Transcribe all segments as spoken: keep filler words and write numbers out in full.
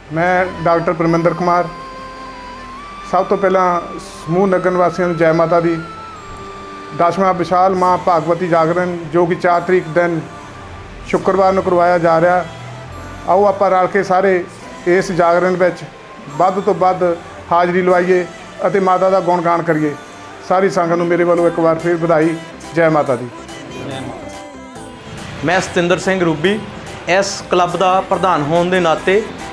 मैं डॉक्टर परमिंदर कुमार सब तो पहला समूह नगर निवासियों जय माता दी। दसवां विशाल माँ भागवती जागरण जो कि चार तरीक दिन शुक्रवार को करवाया जा रहा। आओ आप रल के सारे इस जागरण विच वध तो वध हाज़री लवाइए और माता का गुणगान करिए। सारी संगत नूं मेरे वालों एक बार फिर बधाई। जय माता दी। मैं सतिंदर सिंह रूबी इस क्लब का प्रधान होने के नाते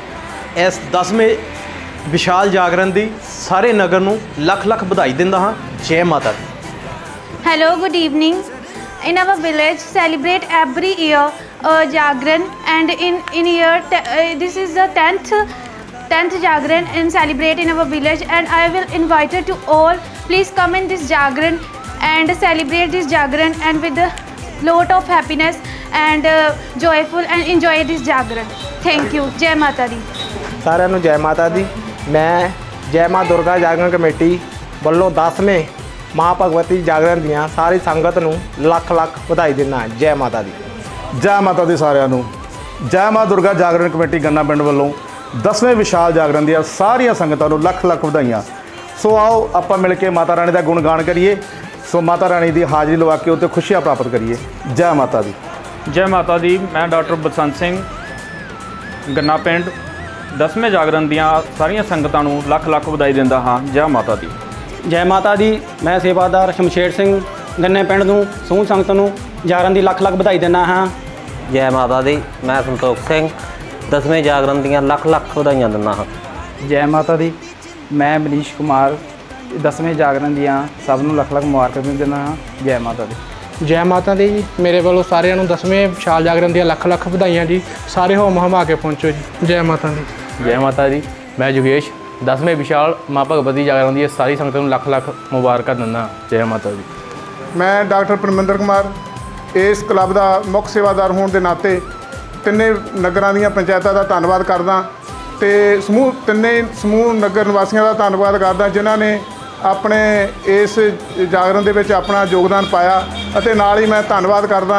इस दसवें विशाल जागरण की सारे नगर नूं लख लख बधाई दिंदा हाँ। जय माता दी। Hello, good evening. In our village, celebrate every year uh, Jagran, and in in year uh, this is the tenth tenth Jagran and celebrate in our village. And I will invite you to all. Please come in this Jagran and celebrate this Jagran and with a lot of happiness and uh, joyful and enjoy this Jagran. Thank you. Jai Mata Di. साਰਿਆਂ ਨੂੰ जय माता दी। मैं जय माँ दुर्गा जागरण committee ਵੱਲੋਂ दसवें माँ भगवती जागरण दियां सारी संगत नूं लख लख बधाई दिंदा। जय माता दी। जय माता दी सारिਆਂ ਨੂੰ। जय माँ दुर्गा जागरण कमेटी गन्ना पिंड ਵੱਲੋਂ दसवें विशाल जागरण ਦੀਆਂ ਸਾਰੀਆਂ ਸੰਗਤਾਂ ਨੂੰ लख लख ਵਧਾਈਆਂ। सो आओ ਆਪਾਂ मिल के माता रानी का गुणगान करिए। सो माता रानी की हाज़री लवा के उत्ते खुशियां प्राप्त करिए। जय माता दी। जय माता दी। मैं डॉक्टर बसंत सिंह गन्ना पिंड दसवें जागरण दियां सारियां संगतां नूं लख लख बधाई दिंदा हाँ। जय माता दी। जय माता दी। मैं सेवादार शमशेर सिंह गन्ने पिंड नूं समूह संगत नूं जागरण दी लख लख बधाई दिंदा हाँ। जय माता दी। मैं संतोख सिंह दसवें जागरण दियां लख लख बधाइयां दिंदा हाँ। जय माता दी। मैं मनीष कुमार दसवें जागरण दियां सब नूं लख लख मुबारक दिंदा हाँ। जय माता दी। जय माता दी जी। मेरे वालों सारिਆਂ ਨੂੰ दसवें विशाल जागरण दियां लख लख ਵਧਾਈਆਂ जी। सारे होम हमा के पहुँचो जी। जय माता दी। जय माता दी। मैं जुगेश दसवें विशाल माँ भगवती जागरण दी सारी संगत नूं लख लख मुबारक दिंदा। जय माता दी। मैं डॉक्टर परमिंदर कुमार इस क्लब का मुख्य सेवादार होने के नाते तिन्ने नगरां दीयां पंचायतां दा धन्नवाद करदा ते समूह तिन्ने समूह नगर निवासियों का धन्नवाद करदा जिन्हां ने अपने इस जागरण दे विच अपना योगदान पाया। ਅਤੇ ਨਾਲ ही मैं धन्नवाद करदा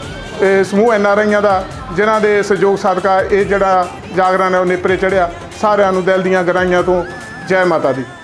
समूह एन आर आईਆਂ ਦਾ जिन्हां दे सहयोग सदका ये जिहड़ा जागरण है वो नेपरे चढ़िया। सारिਆਂ ਨੂੰ दिल ਦੀਆਂ गहराइयां तो जय माता दी।